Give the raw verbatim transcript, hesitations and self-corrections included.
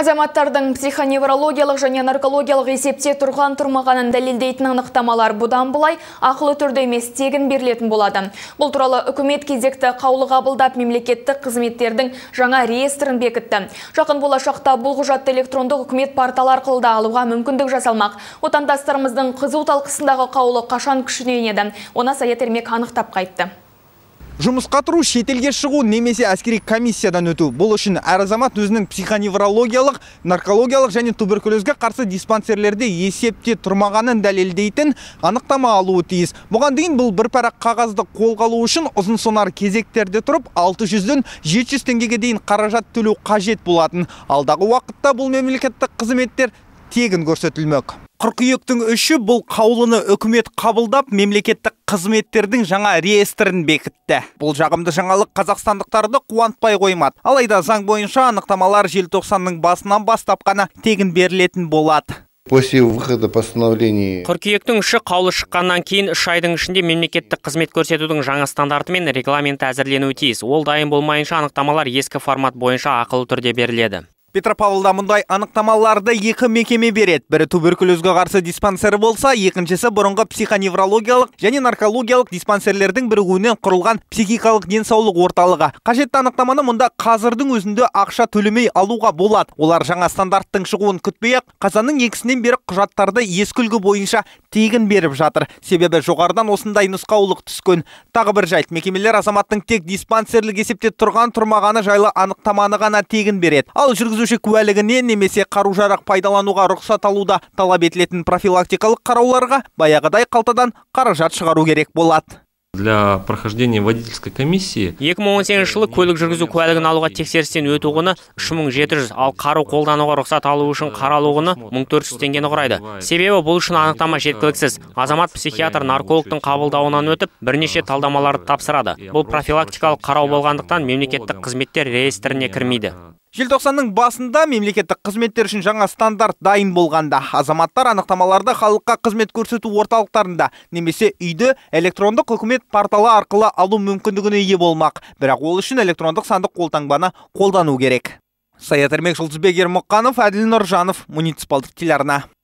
Азаматтардың психоневрологиялық және наркологиялық есепте тұрған тұрмағанын дәлелдейтін анықтамалар бұдан бұлай ақылы түрде емес тегін берілетін болады. Бұл туралы үкімет кезекті қаулы қабылдап мемлекеттік қызметтердің жаңа реестрін бекітті. Жақын болашақта бұл құжатты электрондық үкімет порталы арқылы да алуға мүмкіндік жасалмақ. Отандастарымыздың қызу талқысындағы қаулы қашан күшіне енеді? Оны Саят Ермек анықтап қайтты. Жұмысқа тұру, шетелге шығу немесе әскери комиссиядан өту. Бұл үшін әр азамат өзінің психоневрологиялық, наркологиялық және туберкулезге қарсы диспансерлерде есепте тұрмағанын дәлелдейтін анықтама алуы тиіс. Бұған дейін бұл бір парақ қағазды қолға алу үшін ұзын сонар кезектерде тұрып, алты жүзден жеті жүз теңгеге дейін қаражат төлеу қажет болатын. Алдағы уақытта бұл мемлекеттік қызметтер тегін көрсетілмек. Қыркүйектің үші бұл қаулыны үкімет қабылдап, мемлекеттік қызметтердің жаңа реестрін бекітті. Бұл жағымды жаңалық қазақстандықтарды қуантпай қоймады. Алайда заң бойынша анықтамалар желтоқсанның басынан бастап қана тегін берілетін болады. После выхода постановлений Қыркүйектің үші қаулы шыққаннан кейін үш айдың ішінде мемлекеттік қызмет көрсетудің жаңа стандарты мен регламенті әзірленуі тиіс. Ол дайын болмайынша анықтамалар ескі формат бойынша ақылы түрде беріледі. Петропавлда мұндай анықтамаларды екі мекеме береді. Бірі туберкулезге қарсы диспансері болса, екіншісі бұрынғы психоневрологиялық және наркологиялық диспансерлердің бірігуінен құрылған психикалық денсаулық орталығы. Қажетті анықтаманы мұнда қазірдің өзінде ақша төлемей алуға болады. Олар жаңа стандарттың шығуын күтпей-ақ, қазанның екісінен бері құжаттарды ескі үлгі бойынша тегін беріп жатыр. Себебі жоғарыдан осындай нұсқаулық түскен. Тағы бір жайт, мекемелер азаматтың тек диспансерлік есепте тұрған тұрмағаны жайлы анықтаманы ғана тегін береді. Ал жүргізуші куәлігіне немесе қару-жарақ пайдалануға рұқсат алуда талап етілетін профилактикалық қарауларға баяғыдай қалтадан қаражат шығару керек болады. Для прохождения водительской комиссии екі мың он сегізінші жылы көлік жүргізу куәлігін алуға тексерістен өту құны үш мың жеті жүз, ал қару қолдануға рұқсат алу үшін қаралу құны мың төрт жүз теңгені құрайды. Себебі бұл үшін анықтама жеткіліксіз. Азамат психиатр наркологтың қабылдауынан өтіп, бірнеше талдамаларды тапсырады. Бұл профилактикалық қарау болғандықтан мемлекеттік қызметтер реестріне кірмейді. Желтоқсанның басында мемлекеттік қызметтер үшін жаңа стандарт дайын болғанда, азаматтар анықтамаларды халыққа қызмет көрсету орталықтарында немесе үйде электрондық үкімет порталы арқылы алу мүмкіндігіне ие болмақ. Бірақ ол үшін электрондық сандық қолтаңбаны қолдану керек. Саят Ермек, Жұлдызбек Ермұқанов, Әділ Нұржанов, муниципалдық телеарна.